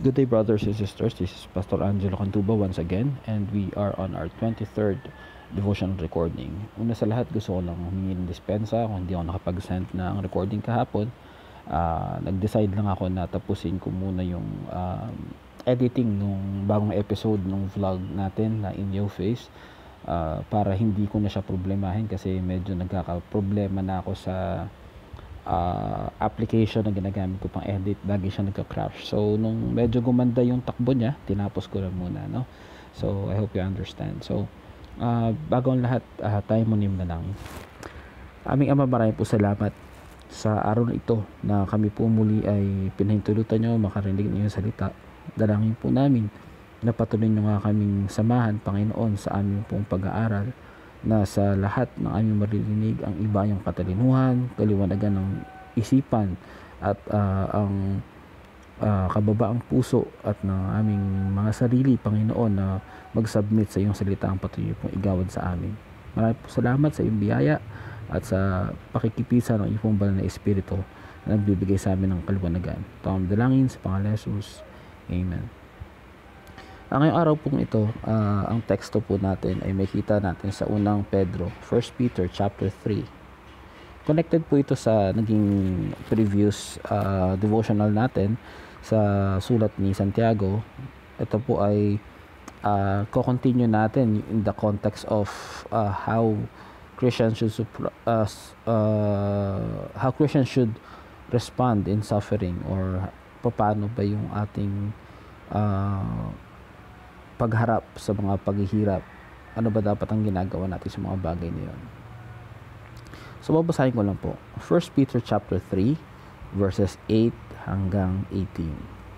Good day, brothers and sisters. This is Pastor Angelo Cantuba once again, and we are on our 23rd devotional recording. Una sa lahat, gusto ko lang humingi ng dispensa kung hindi ako nakapag-send ng recording kahapon. Nag-decide lang ako na tapusin ko muna yung editing nung bagong episode ng vlog natin na In Your Face, para hindi ko na siya problemahin kasi medyo nagkaka-problema na ako sa application na ginagamit ko pang edit. Lagi siya nagka-crash. So nung medyo gumanda yung takbo niya, tinapos ko lang muna, no? So I hope you understand. So bago ang lahat, tayo munim na lang. Aming Ama, maraming po salamat sa araw na ito na kami po muli ay pinahintulutan nyo makarinig ng iyong salita. Dalangin po namin na patuloy nyo nga kaming samahan, Panginoon, sa aming pong pag-aaral, na sa lahat ng aming maririnig ang iba yung katalinuhan, kaliwanagan ng isipan at ang kababaang puso at ng aming mga sarili, Panginoon, na mag-submit sa iyong salita ang patuloy pong igawad sa amin. Maraming po salamat sa iyong biyaya at sa pakikipisa ng iyong banal na Espiritu na nagbibigay sa amin ng kaliwanagan. Ito ang dalangin sa pangalan ni Jesus. Amen. Ngayong araw pong ito, ang teksto po natin ay makita natin sa unang Pedro, 1 Peter chapter 3. Connected po ito sa naging previous devotional natin sa sulat ni Santiago. Ito po ay co-continue natin in the context of how Christians should respond in suffering, or paano ba yung ating pagharap sa mga paghihirap. Ano ba dapat ang ginagawa natin sa mga bagay na yun? So babasahin ko lang po. 1 Peter chapter 3 verses 8 hanggang 18.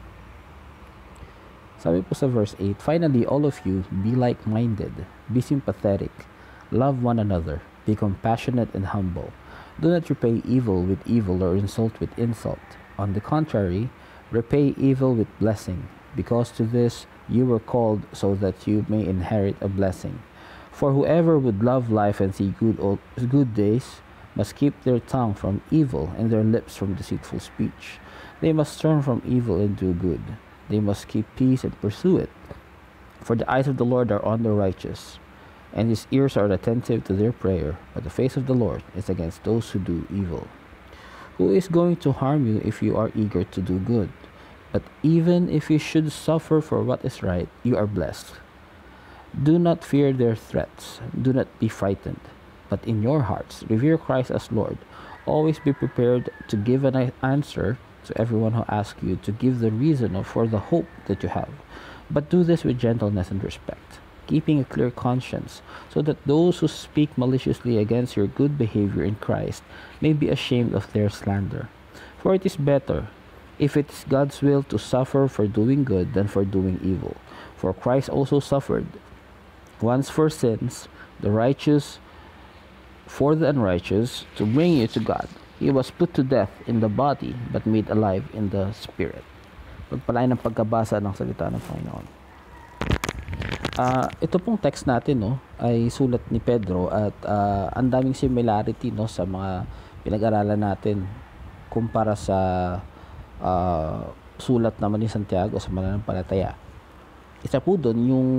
Sabi po sa verse 8, "Finally, all of you, be like-minded, be sympathetic, love one another, be compassionate and humble. Do not repay evil with evil or insult with insult. On the contrary, repay evil with blessing, because to this you were called, so that you may inherit a blessing. For whoever would love life and see good days must keep their tongue from evil and their lips from deceitful speech. They must turn from evil and do good. They must keep peace and pursue it. For the eyes of the Lord are on the righteous, and his ears are attentive to their prayer, but the face of the Lord is against those who do evil. Who is going to harm you if you are eager to do good? But even if you should suffer for what is right, you are blessed. Do not fear their threats. Do not be frightened. But in your hearts, revere Christ as Lord. Always be prepared to give an answer to everyone who asks you to give the reason for the hope that you have. But do this with gentleness and respect, keeping a clear conscience, so that those who speak maliciously against your good behavior in Christ may be ashamed of their slander. For it is better, if it is God's will, to suffer for doing good than for doing evil. For Christ also suffered once for sins, the righteous for the unrighteous, to bring you to God. He was put to death in the body, but made alive in the spirit." Pagpalain ng pagkabasa ng salita ng Panginoon. Ito pong text natin, no, ay sulat ni Pedro, at ang daming similarity, no, sa mga pinag-aralan natin kumpara sa sulat naman ni Santiago sa mananampalataya. Isa po doon yung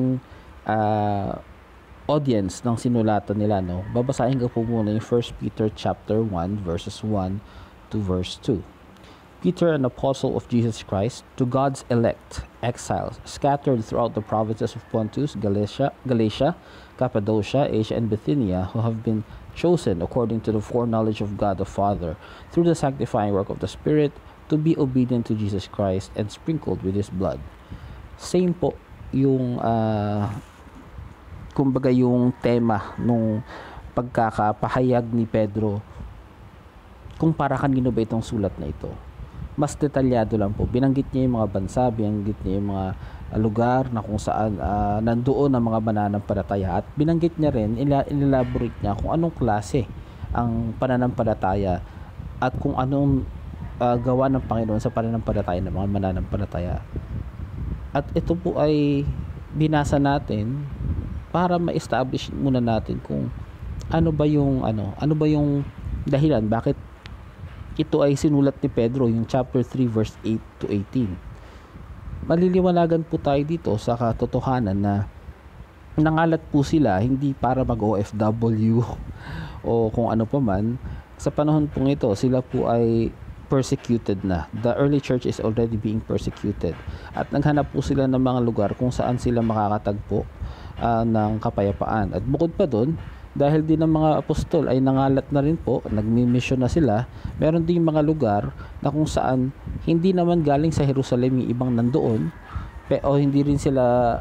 audience ng sinulatan nila, no. Babasahin ko po muna yung 1 Peter chapter 1 verses 1 to verse 2. "Peter, an apostle of Jesus Christ, to God's elect exiles scattered throughout the provinces of Pontus, Galatia, Cappadocia, Asia, and Bithynia, who have been chosen according to the foreknowledge of God the Father, through the sanctifying work of the Spirit, to be obedient to Jesus Christ and sprinkled with His blood." Same po yung kumbaga yung tema nung pagkakapahayag ni Pedro kung para kanino ba itong sulat na ito. Mas detalyado lang po. Binanggit niya yung mga bansa, binanggit niya yung mga lugar na kung saan nandoon ang mga mananampalataya, at binanggit niya rin, elaborate niya kung anong klase ang pananampalataya at kung anong gawa ng Panginoon sa pananampalataya ng mga mananampalataya. At ito po ay binasa natin para ma-establish muna natin kung ano ba yung dahilan bakit ito ay sinulat ni Pedro, yung chapter 3 verse 8 to 18. maliliwanagan po tayo dito sa katotohanan na nangalat po sila hindi para mag-OFW o kung ano pa man. Sa panahon pong ito, sila po ay persecuted na. The early church is already being persecuted. At naghanap po sila ng mga lugar kung saan sila makakatagpo ng kapayapaan. At bukod pa doon, dahil din ng mga apostol ay nangalat na rin po, nagmi-mission na sila, meron ding mga lugar na kung saan hindi naman galing sa Jerusalem yung ibang nandoon, o hindi rin sila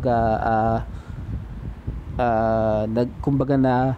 kumbaga na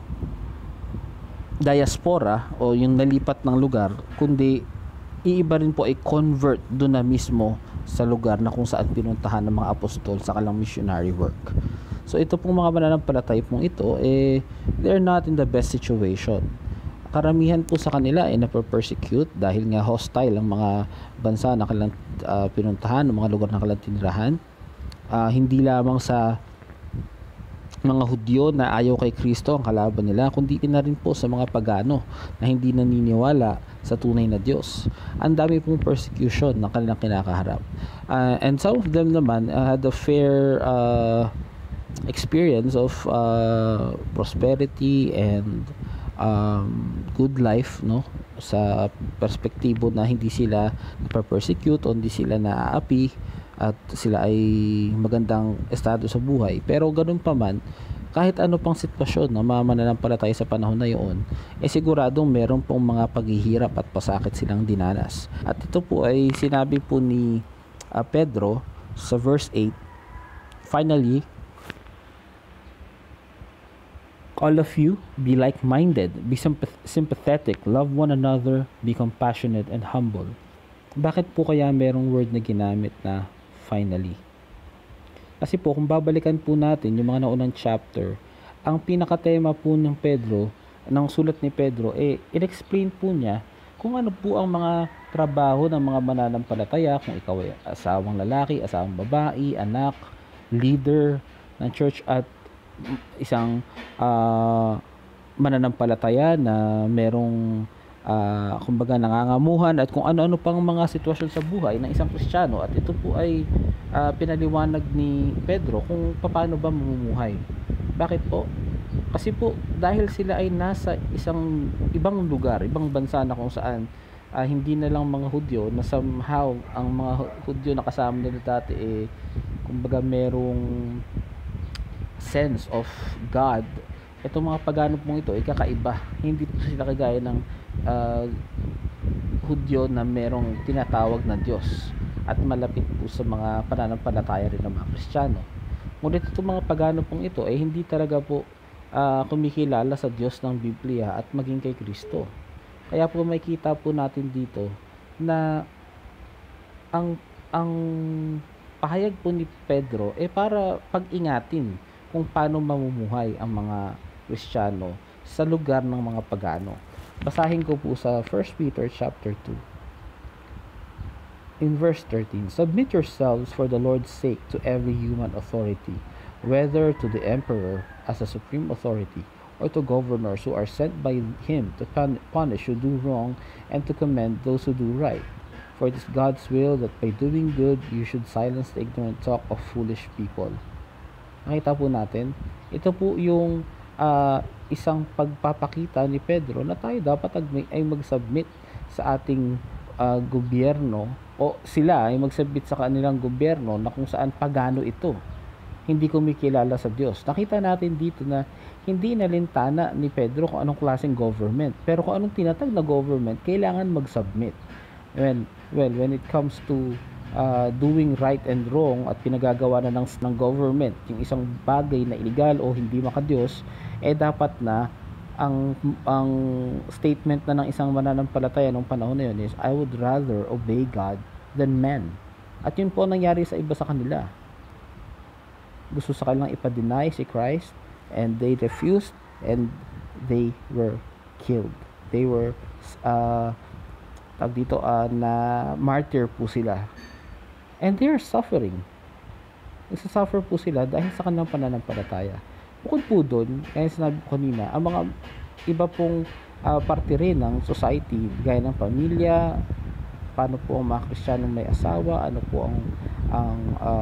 diaspora o yung nalipat ng lugar, kundi iiba rin po ay convert doon na mismo sa lugar na kung saan pinuntahan ng mga apostol sa kalang missionary work. So ito pong mga mananampalataya pong ito, they're not in the best situation. Karamihan po sa kanila ay nape-persecute dahil nga hostile ang mga bansa na kanilang pinuntahan, ang mga lugar na kanilang tinirahan. Hindi lamang sa mga Hudyo na ayaw kay Kristo ang kalaban nila, kundi na rin po sa mga pagano na hindi naniniwala sa tunay na Diyos. Ang dami pong persecution na kanilang kinakaharap. And some of them naman had a fair experience of prosperity and good life, no, sa perspektibo na hindi sila nape-persecute o hindi sila naaapi at sila ay magandang estado sa buhay. Pero ganun pa man, kahit ano pang sitwasyon na mananampalataya sa panahon na yun, siguradong meron pong mga paghihirap at pasakit silang dinanas. At ito po ay sinabi po ni Pedro sa verse 8, "Finally, all of you, be like-minded, be sympathetic, love one another, be compassionate and humble." Bakit po kaya merong word na ginamit na finally? Kasi po, kung babalikan po natin yung mga naunang chapter, ang pinakatema po ng sulat ni Pedro, in-explain po niya kung ano po ang mga trabaho ng mga mananampalataya, kung ikaw ay asawang lalaki, asawang babae, anak, leader ng church, at isang mananampalataya na merong kumbaga nangangamuhan, at kung ano-ano pang mga sitwasyon sa buhay ng isang Kristiyano. At ito po ay pinaliwanag ni Pedro kung paano ba mamumuhay. Bakit po? Kasi po dahil sila ay nasa isang ibang lugar, ibang bansa na kung saan hindi na lang mga Hudyo, na somehow ang mga Hudyo na kasama nila dati kumbaga merong sense of God. Itong mga pagano pong ito ay kakaiba. Hindi po sila kagaya ng Hudyo na merong tinatawag na Diyos at malapit po sa mga pananampalataya rin ng mga Kristiyano. Ngunit itong mga pagano pong ito ay hindi talaga po kumikilala sa Diyos ng Biblia at maging kay Kristo. Kaya po makikita po natin dito na ang pahayag po ni Pedro para pag-ingatin kung paano mamumuhay ang mga Kristiyano sa lugar ng mga pagano. Basahin ko po sa 1 Peter chapter 2. In verse 13, "Submit yourselves for the Lord's sake to every human authority, whether to the emperor as a supreme authority, or to governors who are sent by him to punish who do wrong and to commend those who do right. For it is God's will that by doing good you should silence the ignorant talk of foolish people." Nakita po natin, ito po yung isang pagpapakita ni Pedro na tayo dapat ay mag-submit sa ating gobyerno, o sila ay mag-submit sa kanilang gobyerno na kung saan pagano ito, hindi kumikilala sa Diyos. Nakita natin dito na hindi nalintana ni Pedro kung anong klaseng government, pero kung anong tinatag na government, kailangan mag-submit. When it comes to doing right and wrong at pinagagawa na ng government yung isang bagay na illegal o hindi makadiyos, dapat na ang statement na ng isang mananampalataya nung panahon na yun is, "I would rather obey God than men." At yun po nangyari sa iba sa kanila. Gusto sa kanilang ipa-deny si Christ, and they refused, and they were killed. They were na martyr po sila. And they are suffering. Nagsasuffer po sila dahil sa kanilang pananampalataya. Bukod po doon, kaya sinabi ko kanina, ang mga iba pong parte rin ng society, gaya ng pamilya, paano po ang mga Kristiyanong may asawa, ano po ang ang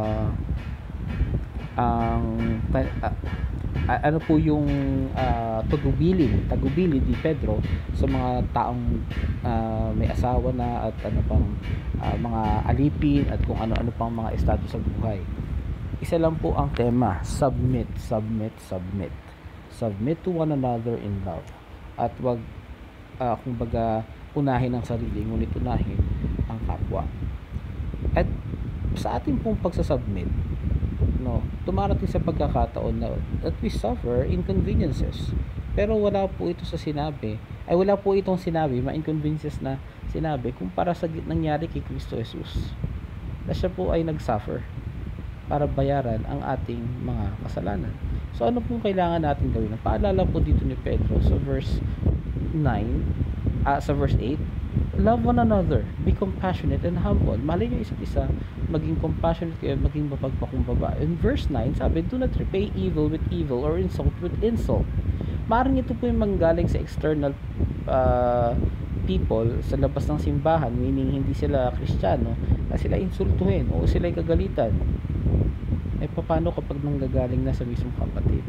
ang ano po yung tagubilin ni Pedro sa mga taong may asawa na at ano pang mga alipin at kung ano-ano pang mga estado sa buhay. Isa lang po ang tema: submit, submit, submit. Submit to one another in love. At wag kumbaga unahin ang sarili, ngunit unahin ang kapwa. At sa ating pong pagsasubmit, no, dumarating sa pagkakataon na that we suffer inconveniences. Pero wala po itong sinabi, ma-inconveniences na sinabi kumpara sa nangyari kay Kristo Jesus, na siya po ay nag-suffer para bayaran ang ating mga kasalanan. So ano pong kailangan natin gawin? Paalala po dito ni Pedro sa verse 8, love one another, be compassionate and humble. Mahalin niyo isa't isa, maging compassionate kayo, maging mapagpakumbaba. In verse 9, sabi, do not repay evil with evil or insult with insult. Maaaring ito po yung manggaling sa external people sa labas ng simbahan, meaning hindi sila Kristiyano, na sila insultuhin o sila kagalitan. Eh paano kapag nanggagaling na sa mismong kapatid?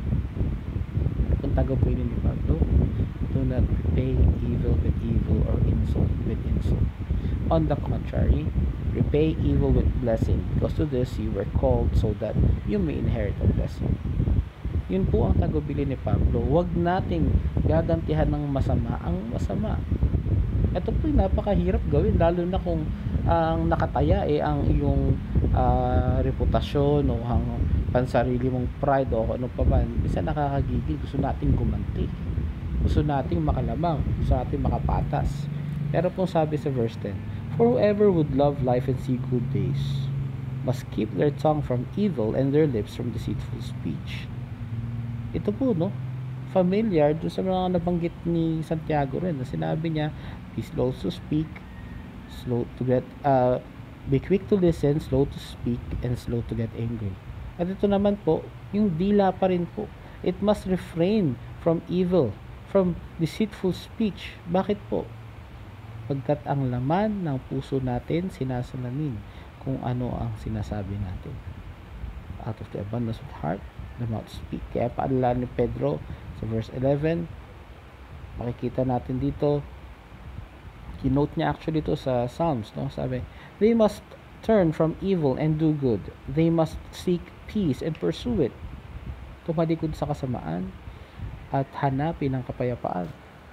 Kung taga-punin ni Pablo, do not repay evil with evil or insult with insult. On the contrary, repay evil with blessing, because to this you were called so that you may inherit a blessing. Yun po ang tagubilin ni Pablo. Huwag nating gagantihan ng masama ang masama. Ito po yung napakahirap gawin, lalo na kung ang nakataya ang iyong reputasyon o ang pansarili mong pride o ano pa man. Isa nakakagigil, gusto nating gumanti, gusto nating makalamang, gusto nating makapatas. Pero pong sabi sa verse 10, for whoever would love life and see good days must keep their tongue from evil and their lips from deceitful speech. Ito po, no, familiar doon sa mga nabanggit ni Santiago rin, na sinabi niya, be slow to speak, slow to get be quick to listen, slow to speak, and slow to get angry. At ito naman po, yung dila pa rin po, it must refrain from evil, from deceitful speech. Bakit po? Pagkat ang laman ng puso natin sinasalamin kung ano ang sinasabi natin. Out of the abundance of the heart, the mouth speak. Kaya paalala ni Pedro sa verse 11, makikita natin dito, kinote niya actually ito sa Psalms, no? Sabi, they must turn from evil and do good. They must seek peace and pursue it. Tumalikod sa kasamaan at hanapin ang kapayapaan.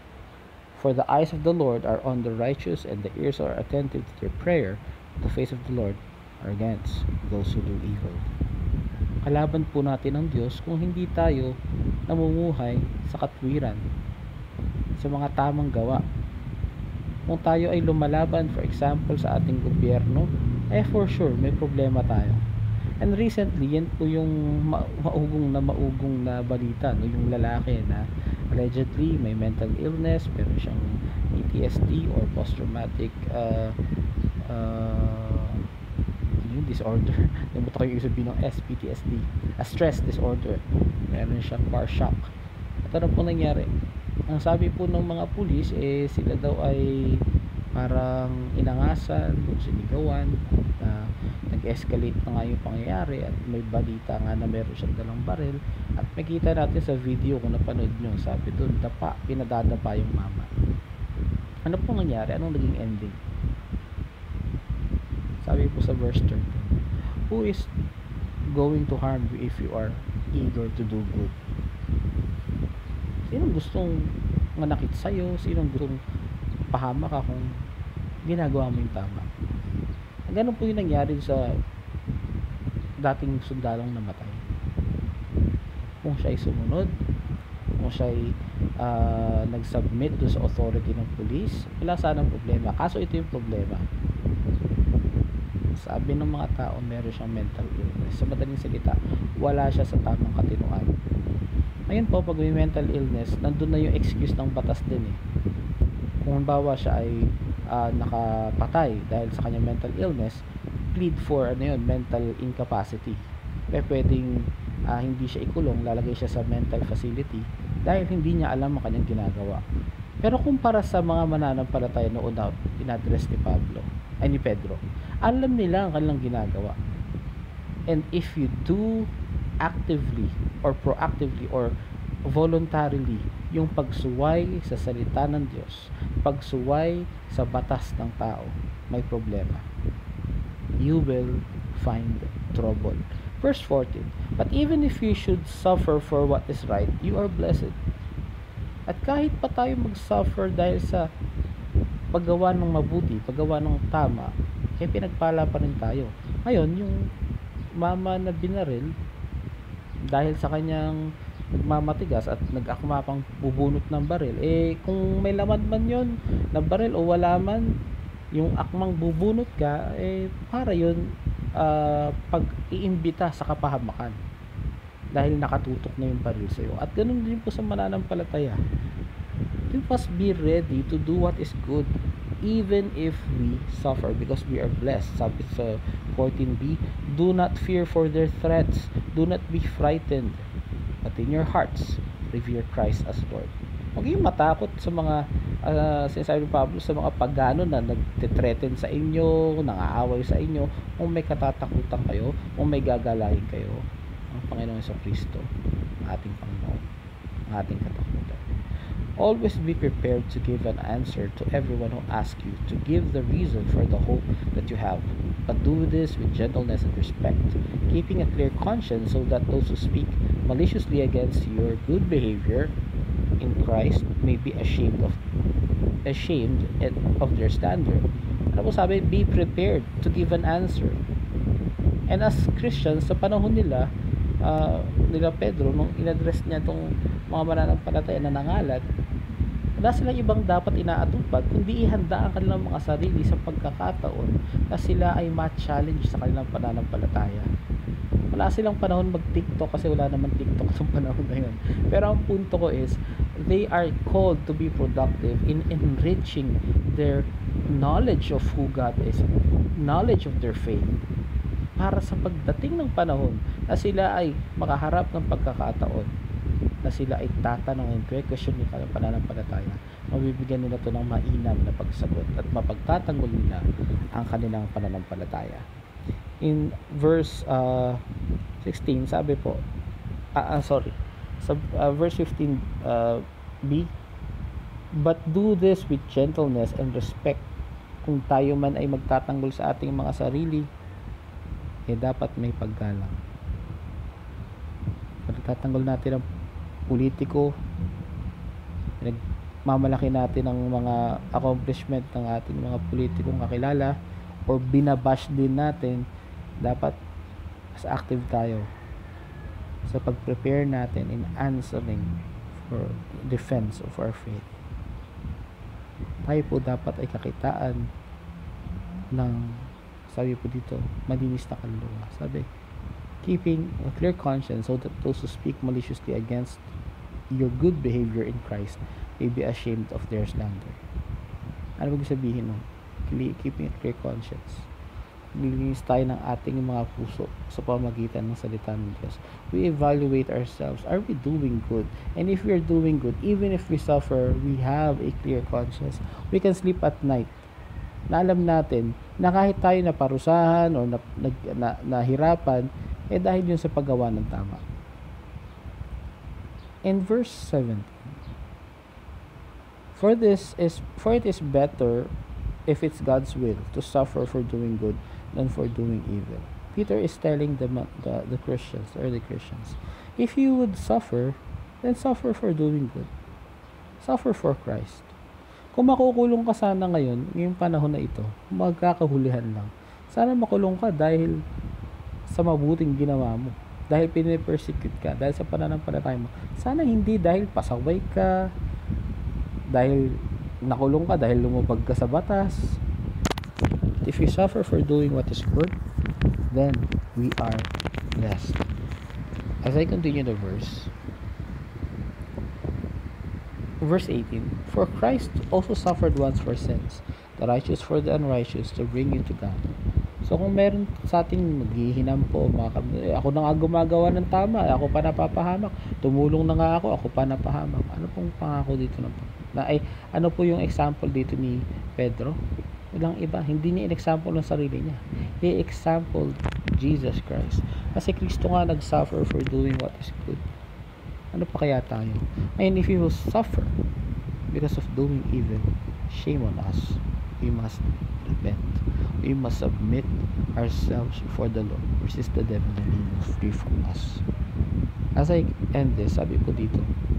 For the eyes of the Lord are on the righteous, and the ears are attentive to their prayer. The face of the Lord are against those who do evil. Kalaban po natin ang Diyos kung hindi tayo namumuhay sa katwiran, sa mga tamang gawa. Kung tayo ay lumalaban, for example, sa ating gobyerno, for sure, may problema tayo. And recently, yan po yung maugong na balita, no? Yung lalaki na allegedly may mental illness, pero siyang PTSD or post-traumatic yung disorder. Nabuto ko yung sabihin ng SPTSD, a stress disorder. Meron siyang car shock. At ano po nangyari? Ang sabi po ng mga pulis, sila daw ay parang inangasan, sinigawan, at nag-escalate na nga yung pangyayari, at may balita nga na meron siyang dalang baril. At makita natin sa video kung napanood nyo, sabi doon, pinadadapa yung mama. Ano po nangyari? Anong naging ending? Sabi po sa verse 13, who is going to harm you if you are eager to do good? Sinong gustong manakit sa'yo? Sinong gustong pahama ka kung ginagawa mo yung tama? Ganun po yung nangyari sa dating sundalong namatay. Kung siya ay sumunod, kung siya ay nag-submit doon sa authority ng police, wala sanang problema. Kaso ito yung problema. Sabi ng mga tao, meron siyang mental illness. Sa madaling salita, wala siya sa tamang katinuan. Ngayon po, pag may mental illness, nandun na yung excuse ng batas din Kung halimbawa siya ay nakapatay dahil sa kanyang mental illness, plead for mental incapacity. Pwedeng hindi siya ikulong, lalagay siya sa mental facility dahil hindi niya alam ang kanyang ginagawa. Pero kumpara sa mga mananampalataya noon na in-address ni Pedro, alam nila ang kanilang ginagawa. And if you do actively or proactively or voluntarily yung pagsuway sa salita ng Diyos, pagsuway sa batas ng tao, may problema. You will find trouble. Verse 14, but even if you should suffer for what is right, you are blessed. At kahit pa tayo mag-suffer dahil sa paggawa ng mabuti, paggawa ng tama, eh pinagpala pa rin tayo. Ngayon, yung mama na binaril, dahil sa kanyang nagmamatigas at nag-akmapang bubunot ng baril, eh kung may laman man yon na baril o wala man, yung akmang bubunot ka, eh para yun pag-iimbita sa kapahamakan dahil nakatutok na yung baril sa'yo. At ganun din po sa mananampalataya. We must be ready to do what is good even if we suffer because we are blessed. Sabi sa 14b, do not fear for their threats, do not be frightened, but in your hearts revere Christ as Lord. Huwag kayong matakot sa mga sinasabi ni Pablo, sa mga pagano na nagte-threaten sa inyo, nangaaway sa inyo. Kung may katatakutan kayo, kung may gagalahin kayo, ang Panginoon sa Kristo, ating Panginoon, ating katakutan. Always be prepared to give an answer to everyone who asks you, to give the reason for the hope that you have. But do this with gentleness and respect, keeping a clear conscience so that those who speak maliciously against your good behavior in Christ may be ashamed of their standard. Ano po sabi? Be prepared to give an answer. And as Christians, sa panahon nila Pedro, nung in-address niya itong mga mananampalataya na nangalat, wala silang ibang dapat inaatupag kundi ihanda ang kanilang mga sarili sa pagkakataon na sila ay ma-challenge sa kanilang pananampalataya. Wala silang panahon mag-TikTok kasi wala naman TikTok sa panahon na yun. Pero ang punto ko is, they are called to be productive in enriching their knowledge of who God is, knowledge of their faith, para sa pagdating ng panahon na sila ay makaharap ng pagkakataon na sila ay tatanungin, question yung pananampalataya, mabibigyan nila ito ng mainam na pagsagot at mapagtatanggol nila ang kanilang pananampalataya. In verse 16, sabi po, sa verse 15 b, but do this with gentleness and respect. Kung tayo man ay magtatanggol sa ating mga sarili, eh dapat may paggalang. Pagtatanggol natin ang politiko, nagmamalaki natin ang mga accomplishment ng ating mga politikong kakilala, or binabash din natin, dapat mas active tayo sa pag-prepare natin in answering for defense of our faith. Tayo po dapat ay kakitaan ng, sabi po dito, malinis na kaluluwa. Sabi, keeping a clear conscience so that those who speak maliciously against your good behavior in Christ may be ashamed of their slander. Ano ba sabihin nun? Keeping a clear conscience. Nilinis tayo ng ating mga puso sa pamagitan ng salita ng Diyos. We evaluate ourselves. Are we doing good? And if we are doing good, even if we suffer, we have a clear conscience. We can sleep at night. Na alam natin na kahit tayo naparusahan o nahirapan, eh dahil yun sa paggawa ng tama. In verse 17, for it is better, if it's God's will, to suffer for doing good than for doing evil. Peter is telling the Christians, the early Christians, if you would suffer, then suffer for doing good. Suffer for Christ. Kung makukulong ka sana ngayon, ngayong panahon na ito, magkakahulihan lang. Sana makulong ka dahil sa mabuting ginawa mo. Dahil pinipersecute ka, dahil sa pananampalataya mo. Sana hindi dahil pasaway ka, dahil nakulong ka, dahil lumabag ka sa batas. If you suffer for doing what is good, then we are blessed. As I continue the verse 18, for Christ also suffered once for sins, the righteous for the unrighteous, to bring you to God. So kung meron sa ating maghihinam po, ako na nga gumagawa ng tama, ako pa napapahamak, tumulong na nga ako pa napahamak. Ano pong pangako dito ano po yung example dito ni Pedro? Walang iba. Hindi niya in-example ng sarili niya. He exampled Jesus Christ. Kasi Kristo nga nag-suffer for doing what is good. Ano pa kaya tayo? And if we will suffer because of doing evil, shame on us. We must repent. We must submit ourselves before the Lord. Resist the devil and he will flee from us. As I end this, sabi ko dito,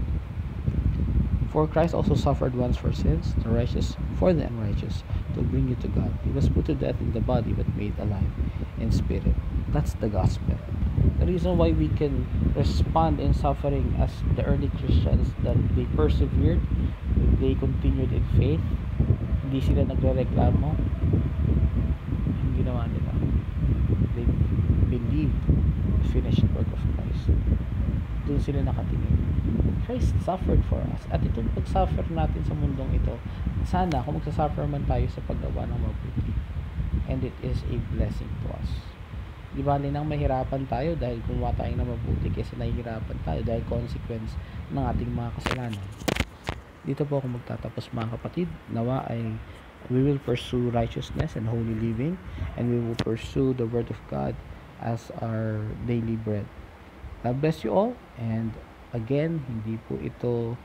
for Christ also suffered once for sins, the righteous for the unrighteous, to bring you to God. He was put to death in the body, but made alive in spirit. That's the gospel. The reason why we can respond in suffering as the early Christians, that they persevered, they continued in faith, hindi sila nagre-reklamo, yung ginawa nila. They believed the finished work of Christ. Doon sila nakatingin. Christ suffered for us. At itong pag-suffer natin sa mundong ito, sana kung magsasuffer man tayo sa paggawa ng mabuti. And it is a blessing to us. Di ba nang mahirapan tayo dahil gumawa tayo ng mabuti kaysa nahihirapan tayo dahil consequence ng ating mga kasalanan. Dito po ako magtatapos mga kapatid. Nawa ay we will pursue righteousness and holy living, and we will pursue the Word of God as our daily bread. God bless you all, and again, hindi po ito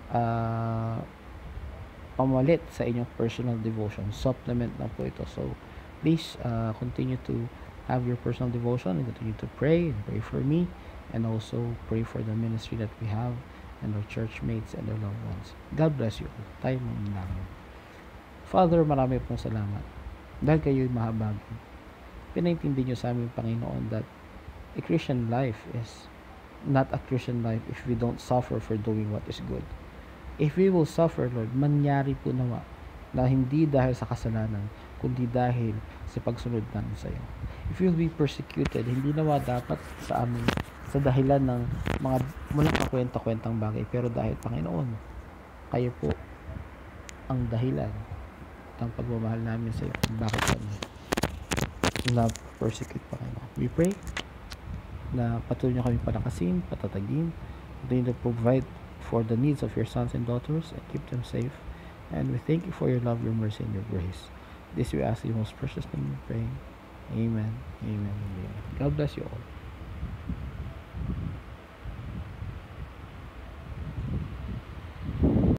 pamalit sa inyong personal devotion. Supplement lang po ito. So, please continue to have your personal devotion and continue to pray and pray for me, and also pray for the ministry that we have and our church mates and our loved ones. God bless you all. Tayo manalangin. Father, marami pong salamat dahil kayo'y mahabagin. Pinaintindi nyo sa aming Panginoon that a Christian life is not a Christian life if we don't suffer for doing what is good. If we will suffer, Lord, mangyari po nawa na hindi dahil sa kasalanan, kundi dahil sa pagsunod namin sa iyo. If we will be persecuted, hindi nawa dapat sa amin sa dahilan ng mga walang kakwenta-kwentang bagay, pero dahil Panginoon, kayo po ang dahilan ng pagmamahal namin sa iyo. Bakit kami na-persecute pa kayo? We pray na patuloy nyo kami palakasin, patatagin, continue to provide for the needs of your sons and daughters and keep them safe. And we thank you for your love, your mercy, and your grace. This we ask in your most precious name we pray. Amen. Amen. Amen. God bless you all.